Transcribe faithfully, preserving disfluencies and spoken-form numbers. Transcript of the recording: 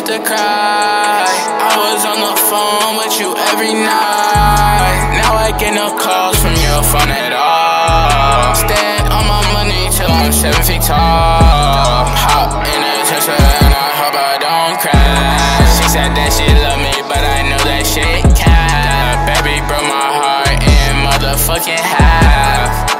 used to cry. I was on the phone with you every night. Now I get no calls from your phone at all. Stand on my money till I'm seven feet tall. Hop in a Tesla and I hope I don't crash. She said that she love me, but I know that shit cap. Baby broke my heart in motherfucking half.